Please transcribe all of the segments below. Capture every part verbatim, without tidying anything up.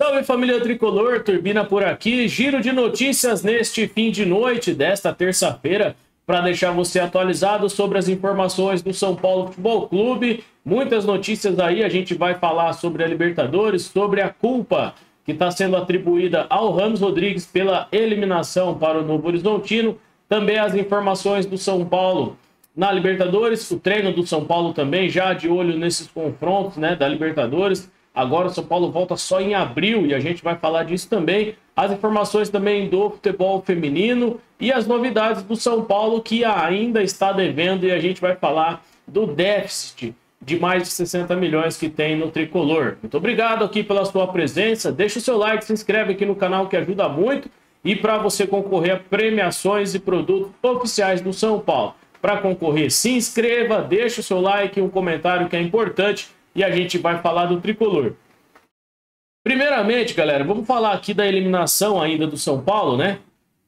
salve família tricolor, Turbina por aqui, giro de notícias neste fim de noite desta terça-feira para deixar você atualizado sobre as informações do São Paulo Futebol Clube. Muitas notícias aí, a gente vai falar sobre a Libertadores, sobre a culpa que está sendo atribuída ao Rames Rodrigues pela eliminação para o Novo Horizontino, também as informações do São Paulo na Libertadores, o treino do São Paulo também já de olho nesses confrontos, né, da Libertadores. Agora o São Paulo volta só em abril e a gente vai falar disso também. As informações também do futebol feminino e as novidades do São Paulo que ainda está devendo, e a gente vai falar do déficit de mais de sessenta milhões que tem no tricolor. Muito obrigado aqui pela sua presença. Deixa o seu like, se inscreve aqui no canal que ajuda muito. E para você concorrer a premiações e produtos oficiais do São Paulo. Para concorrer, se inscreva, deixa o seu like, um comentário que é importante. E a gente vai falar do tricolor. Primeiramente, galera, vamos falar aqui da eliminação ainda do São Paulo, né?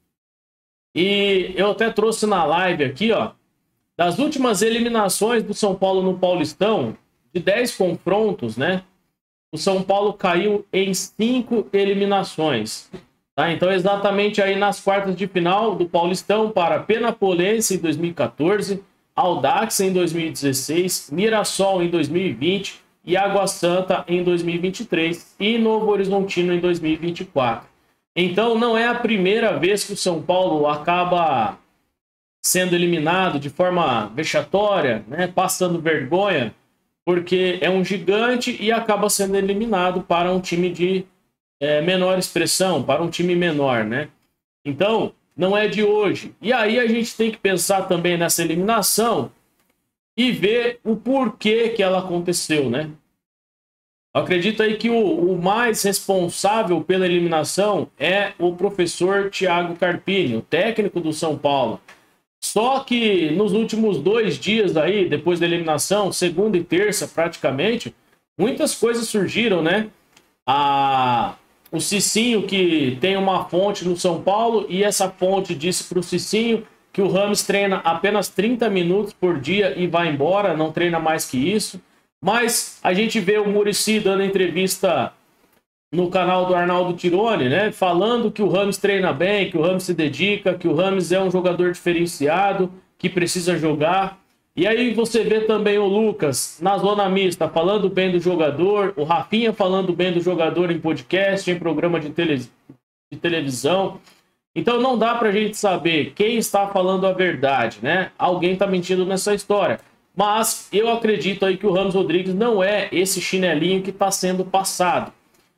E eu até trouxe na live aqui, ó, das últimas eliminações do São Paulo no Paulistão, de dez confrontos, né? O São Paulo caiu em cinco eliminações. Tá? Então, exatamente aí nas quartas de final do Paulistão para Penapolense em dois mil e quatorze, Audax em dois mil e dezesseis, Mirassol em dois mil e vinte e Água Santa em dois mil e vinte e três e Novo Horizontino em dois mil e vinte e quatro. Então não é a primeira vez que o São Paulo acaba sendo eliminado de forma vexatória, né, passando vergonha, porque é um gigante e acaba sendo eliminado para um time de é, menor expressão, para um time menor, né? Então não é de hoje. E aí a gente tem que pensar também nessa eliminação e ver o porquê que ela aconteceu, né? Eu acredito aí que o, o mais responsável pela eliminação é o professor Thiago Carpini, o técnico do São Paulo. Só que nos últimos dois dias aí, depois da eliminação, segunda e terça praticamente, muitas coisas surgiram, né? A... O Cicinho, que tem uma fonte no São Paulo, e essa fonte disse para o Cicinho que o Rames treina apenas trinta minutos por dia e vai embora, não treina mais que isso. Mas a gente vê o Muricy dando entrevista no canal do Arnaldo Tironi, né, falando que o Rames treina bem, que o Rames se dedica, que o Rames é um jogador diferenciado, que precisa jogar. E aí você vê também o Lucas na zona mista falando bem do jogador, o Rafinha falando bem do jogador em podcast, em programa de, tele... de televisão. Então não dá pra gente saber quem está falando a verdade, né? Alguém tá mentindo nessa história. Mas eu acredito aí que o Rames Rodrigues não é esse chinelinho que está sendo passado.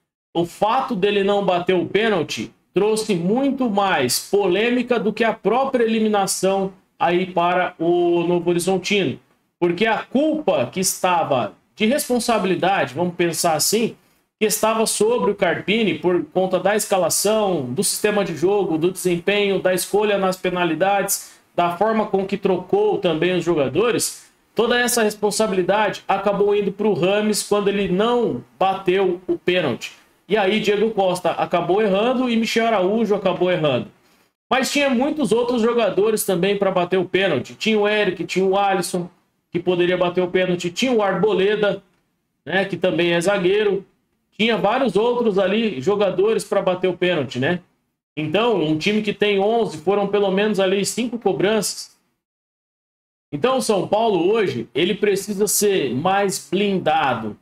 O fato dele não bater o pênalti trouxe muito mais polêmica do que a própria eliminação aí para o Novo Horizontino, porque a culpa que estava de responsabilidade, vamos pensar assim, que estava sobre o Carpini por conta da escalação, do sistema de jogo, do desempenho, da escolha nas penalidades, da forma com que trocou também os jogadores, toda essa responsabilidade acabou indo para o Rames quando ele não bateu o pênalti. E aí Diego Costa acabou errando e Michel Araújo acabou errando. Mas tinha muitos outros jogadores também para bater o pênalti. Tinha o Eric, tinha o Alisson, que poderia bater o pênalti. Tinha o Arboleda, né, que também é zagueiro. Tinha vários outros ali, jogadores para bater o pênalti, né? Então, um time que tem onze, foram pelo menos ali cinco cobranças. Então, o São Paulo hoje, ele precisa ser mais blindado.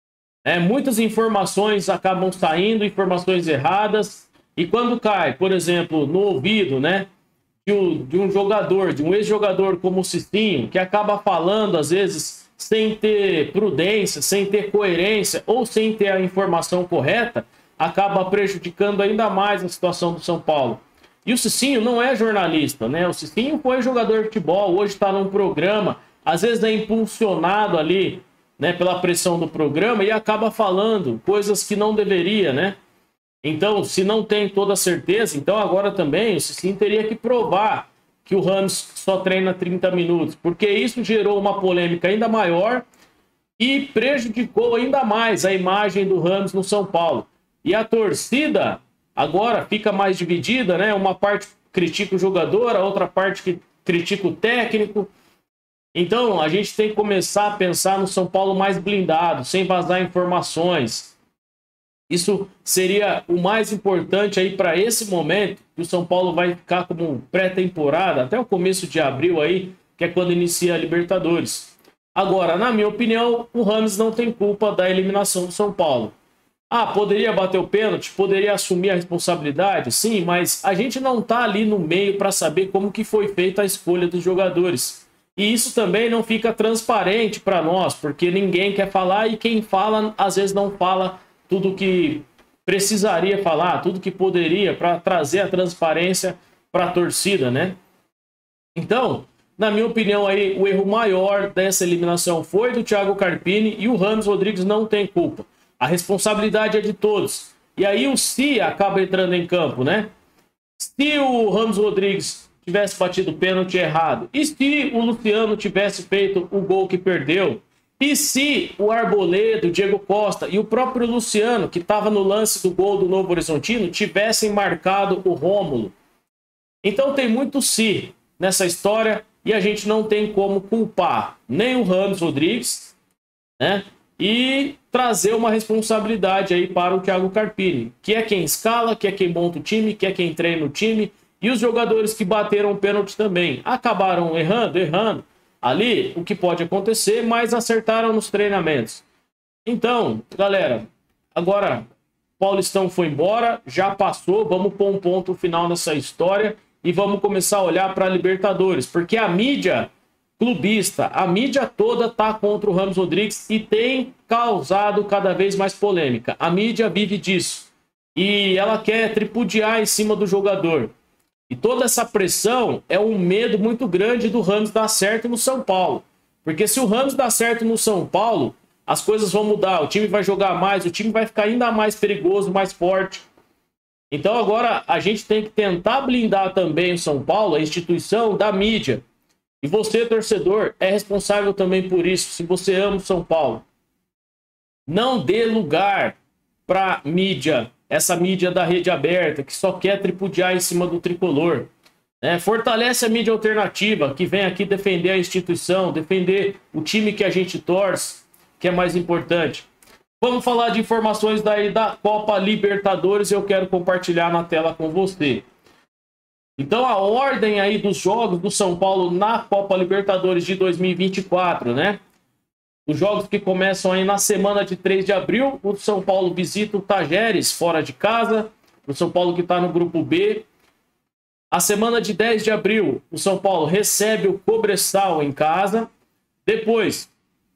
É, muitas informações acabam saindo, informações erradas. E quando cai, por exemplo, no ouvido, né, de um, de um jogador, de um ex-jogador como o Cicinho, que acaba falando, às vezes, sem ter prudência, sem ter coerência ou sem ter a informação correta, acaba prejudicando ainda mais a situação do São Paulo. E o Cicinho não é jornalista, né? O Cicinho foi jogador de futebol, hoje está num programa, às vezes é impulsionado ali, né, pela pressão do programa e acaba falando coisas que não deveria, né? Então, se não tem toda a certeza, então agora também o Cicinho teria que provar que o Rames só treina trinta minutos, porque isso gerou uma polêmica ainda maior e prejudicou ainda mais a imagem do Rames no São Paulo. E a torcida agora fica mais dividida, né? Uma parte critica o jogador, a outra parte que critica o técnico. Então, a gente tem que começar a pensar no São Paulo mais blindado, sem vazar informações. Isso seria o mais importante aí para esse momento, que o São Paulo vai ficar como pré-temporada, até o começo de abril aí, que é quando inicia a Libertadores. Agora, na minha opinião, o Rames não tem culpa da eliminação do São Paulo. Ah, poderia bater o pênalti? Poderia assumir a responsabilidade? Sim, mas a gente não está ali no meio para saber como que foi feita a escolha dos jogadores. E isso também não fica transparente para nós, porque ninguém quer falar e quem fala, às vezes não fala tudo que precisaria falar, tudo que poderia para trazer a transparência para a torcida, né? Então, na minha opinião, aí, o erro maior dessa eliminação foi do Thiago Carpini e o Rames Rodrigues não tem culpa. A responsabilidade é de todos. E aí o se acaba entrando em campo, né? Se o Rames Rodrigues tivesse batido o pênalti errado, e se o Luciano tivesse feito o gol que perdeu, e se o Arboleda, o Diego Costa e o próprio Luciano, que estava no lance do gol do Novo Horizontino, tivessem marcado o Rômulo. Então tem muito se nessa história e a gente não tem como culpar nem o Rames Rodrigues, né? E trazer uma responsabilidade aí para o Thiago Carpini, que é quem escala, que é quem monta o time, que é quem treina o time, e os jogadores que bateram o pênalti também. Acabaram errando, errando ali, o que pode acontecer, mas acertaram nos treinamentos. Então, galera, agora Paulistão foi embora, já passou, vamos pôr um ponto final nessa história e vamos começar a olhar para a Libertadores, porque a mídia clubista, a mídia toda tá contra o Rames Rodrigues e tem causado cada vez mais polêmica. A mídia vive disso e ela quer tripudiar em cima do jogador. E toda essa pressão é um medo muito grande do Rames dar certo no São Paulo. Porque se o Rames dar certo no São Paulo, as coisas vão mudar, o time vai jogar mais, o time vai ficar ainda mais perigoso, mais forte. Então agora a gente tem que tentar blindar também o São Paulo, a instituição da mídia. E você, torcedor, é responsável também por isso, se você ama o São Paulo. Não dê lugar para mídia, essa mídia da rede aberta, que só quer tripudiar em cima do tricolor. É, fortalece a mídia alternativa, que vem aqui defender a instituição, defender o time que a gente torce, que é mais importante. Vamos falar de informações daí da Copa Libertadores, eu quero compartilhar na tela com você. Então a ordem aí dos jogos do São Paulo na Copa Libertadores de dois mil e vinte e quatro, né? Os jogos que começam aí na semana de três de abril, o São Paulo visita o Tajeres fora de casa, o São Paulo que está no grupo B. A semana de dez de abril, o São Paulo recebe o Cobresal em casa. Depois,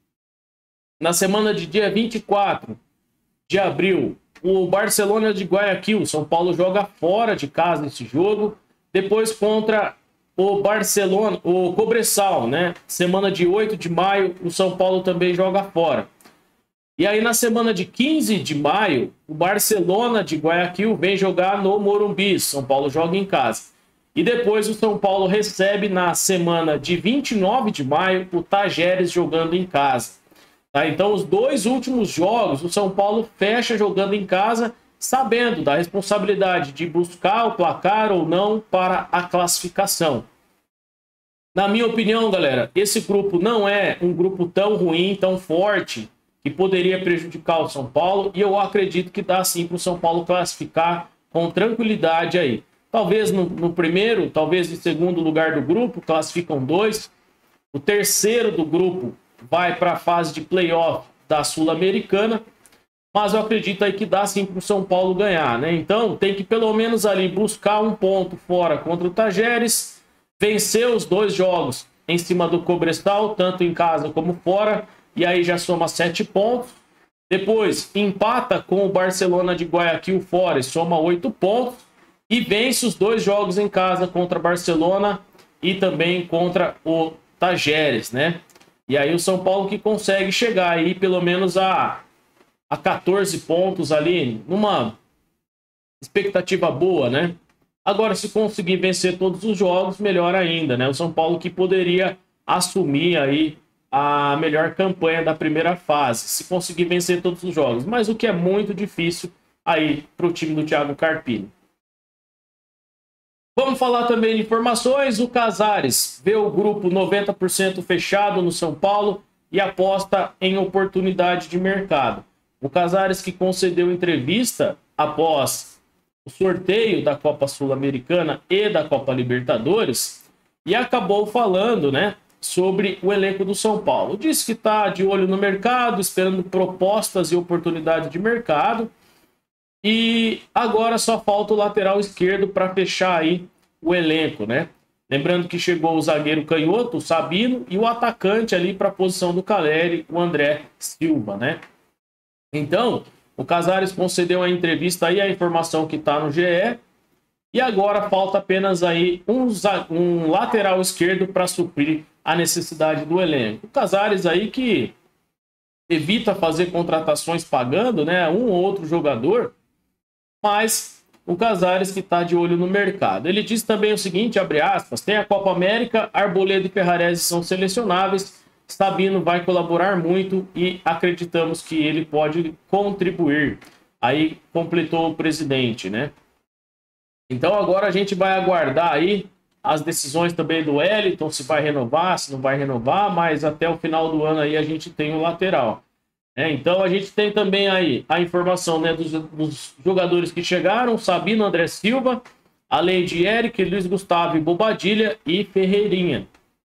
na semana de dia vinte e quatro de abril, o Barcelona de Guayaquil, o São Paulo joga fora de casa esse jogo. Depois contra o Barcelona, o Cobresal, né? Semana de oito de maio, o São Paulo também joga fora. E aí na semana de quinze de maio, o Barcelona de Guayaquil vem jogar no Morumbi, São Paulo joga em casa. E depois o São Paulo recebe na semana de vinte e nove de maio o Tajeres jogando em casa. Tá? Então os dois últimos jogos, o São Paulo fecha jogando em casa, sabendo da responsabilidade de buscar o placar ou não para a classificação. Na minha opinião, galera, esse grupo não é um grupo tão ruim, tão forte, que poderia prejudicar o São Paulo, e eu acredito que dá sim para o São Paulo classificar com tranquilidade aí. Talvez no, no primeiro, talvez em segundo lugar do grupo, classificam dois. O terceiro do grupo vai para a fase de playoff da Sul-Americana. Mas eu acredito aí que dá sim para o São Paulo ganhar, né? Então tem que pelo menos ali buscar um ponto fora contra o Tajeres, vencer os dois jogos em cima do Cobresal, tanto em casa como fora, e aí já soma sete pontos. Depois empata com o Barcelona de Guayaquil fora e soma oito pontos. E vence os dois jogos em casa contra Barcelona e também contra o Tajeres, né? E aí o São Paulo que consegue chegar aí pelo menos a... a quatorze pontos ali, numa expectativa boa, né? Agora, se conseguir vencer todos os jogos, melhor ainda, né? O São Paulo que poderia assumir aí a melhor campanha da primeira fase, se conseguir vencer todos os jogos. Mas o que é muito difícil aí para o time do Thiago Carpini. Vamos falar também de informações. O Casares vê o grupo noventa por cento fechado no São Paulo e aposta em oportunidade de mercado. O Casares que concedeu entrevista após o sorteio da Copa Sul-Americana e da Copa Libertadores e acabou falando, né, sobre o elenco do São Paulo. Disse que está de olho no mercado, esperando propostas e oportunidades de mercado. E agora só falta o lateral esquerdo para fechar aí o elenco, né? Lembrando que chegou o zagueiro canhoto, o Sabino, e o atacante ali para a posição do Caleri, o André Silva, né? Então, o Casares concedeu a entrevista aí, a informação que está no G E, e agora falta apenas aí um, um lateral esquerdo para suprir a necessidade do elenco. O Casares aí que evita fazer contratações pagando, né, um ou outro jogador, mas o Casares que está de olho no mercado. Ele diz também o seguinte, abre aspas, tem a Copa América, Arboleda e Ferrarese são selecionáveis, Sabino vai colaborar muito e acreditamos que ele pode contribuir. Aí completou o presidente, né? Então agora a gente vai aguardar aí as decisões também do Wellington, se vai renovar, se não vai renovar, mas até o final do ano aí a gente tem o lateral. É, então a gente tem também aí a informação, né, dos, dos jogadores que chegaram, Sabino, André Silva, além de Eric, Luiz Gustavo, Bobadilha e Ferreirinha.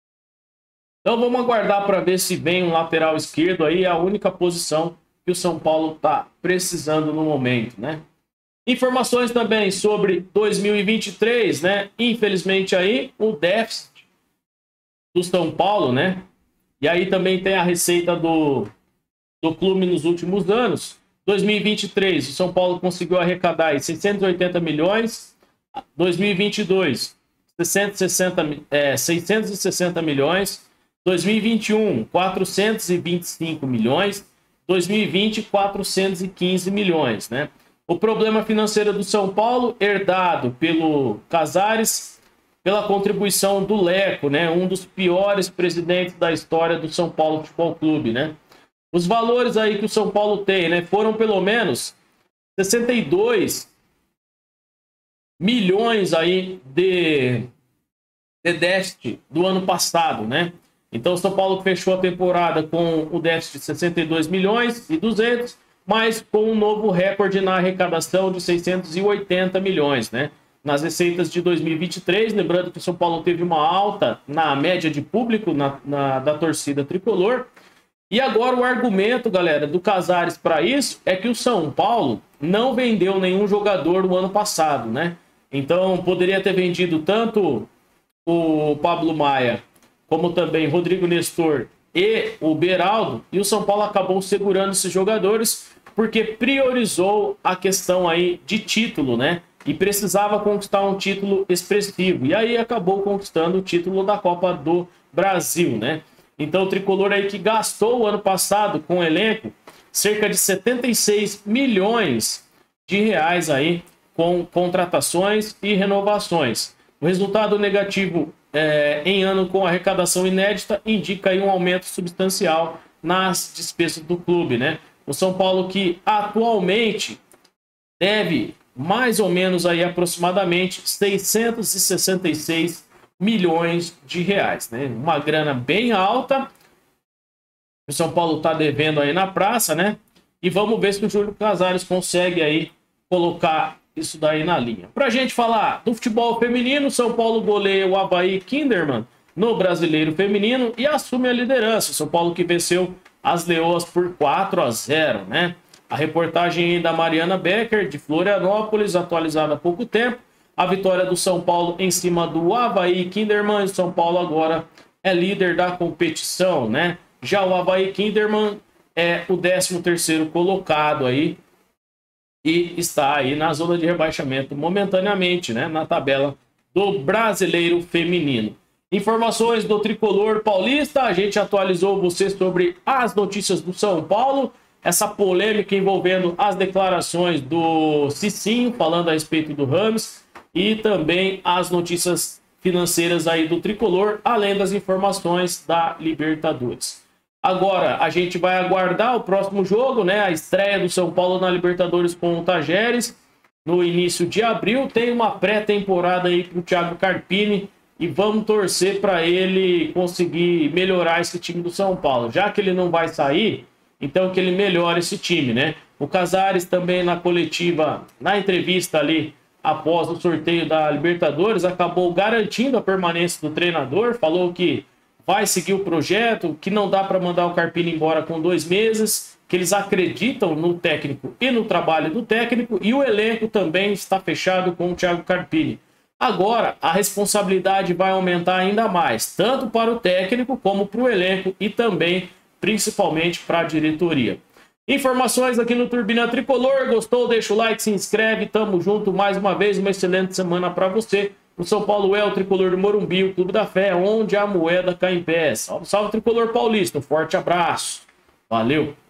Então vamos aguardar para ver se vem um lateral esquerdo aí, a única posição que o São Paulo está precisando no momento, né? Informações também sobre dois mil e vinte e três, né? Infelizmente aí o déficit do São Paulo, né? E aí também tem a receita do, do clube nos últimos anos. dois mil e vinte e três, o São Paulo conseguiu arrecadar aí seiscentos e oitenta milhões. dois mil e vinte e dois, seiscentos e sessenta, é, seiscentos e sessenta milhões. dois mil e vinte e um, quatrocentos e vinte e cinco milhões. dois mil e vinte, quatrocentos e quinze milhões, né? O problema financeiro do São Paulo, herdado pelo Casares, pela contribuição do Leco, né? Um dos piores presidentes da história do São Paulo Futebol Clube, né? Os valores aí que o São Paulo tem, né? Foram pelo menos sessenta e dois milhões aí de, de déficit do ano passado, né? Então o São Paulo fechou a temporada com o déficit de sessenta e dois milhões e duzentos, mas com um novo recorde na arrecadação de seiscentos e oitenta milhões, né? Nas receitas de dois mil e vinte e três, lembrando que o São Paulo teve uma alta na média de público na, na, da torcida tricolor. E agora o argumento, galera, do Casares para isso é que o São Paulo não vendeu nenhum jogador no ano passado, né? Então poderia ter vendido tanto o Pablo Maia como também Rodrigo Nestor e o Beraldo, e o São Paulo acabou segurando esses jogadores porque priorizou a questão aí de título, né? E precisava conquistar um título expressivo. E aí acabou conquistando o título da Copa do Brasil, né? Então o tricolor aí que gastou o ano passado com o elenco cerca de setenta e seis milhões de reais aí com contratações e renovações. O resultado negativo é, em ano com arrecadação inédita indica aí um aumento substancial nas despesas do clube, né? O São Paulo que atualmente deve mais ou menos aí aproximadamente seiscentos e sessenta e seis milhões de reais, né? Uma grana bem alta. O São Paulo está devendo aí na praça, né? E vamos ver se o Júlio Casares consegue aí colocar isso daí na linha. Pra gente falar do futebol feminino, São Paulo goleia o Avaí Kinderman no Brasileiro Feminino e assume a liderança. São Paulo que venceu as Leoas por quatro a zero, né? A reportagem da Mariana Becker, de Florianópolis, atualizada há pouco tempo. A vitória do São Paulo em cima do Avaí Kinderman. O São Paulo agora é líder da competição, né? Já o Avaí Kinderman é o décimo terceiro colocado aí e está aí na zona de rebaixamento momentaneamente, né? Na tabela do Brasileiro Feminino. Informações do Tricolor Paulista. A gente atualizou você sobre as notícias do São Paulo. Essa polêmica envolvendo as declarações do Cicinho, falando a respeito do Rames. E também as notícias financeiras aí do Tricolor, além das informações da Libertadores. Agora, a gente vai aguardar o próximo jogo, né? A estreia do São Paulo na Libertadores com o Tajeres, no início de abril. Tem uma pré-temporada aí com o Thiago Carpini e vamos torcer para ele conseguir melhorar esse time do São Paulo. Já que ele não vai sair, então que ele melhore esse time, né? O Casares também na coletiva, na entrevista ali, após o sorteio da Libertadores, acabou garantindo a permanência do treinador, falou que vai seguir o projeto, que não dá para mandar o Carpini embora com dois meses, que eles acreditam no técnico e no trabalho do técnico, e o elenco também está fechado com o Thiago Carpini. Agora, a responsabilidade vai aumentar ainda mais, tanto para o técnico como para o elenco e também, principalmente, para a diretoria. Informações aqui no Turbina Tricolor. Gostou? Deixa o like, se inscreve. Tamo junto mais uma vez. Uma excelente semana para você. O São Paulo é o Tricolor do Morumbi, o Clube da Fé, onde a moeda cai em pé. Salve, salve, Tricolor Paulista. Um forte abraço. Valeu!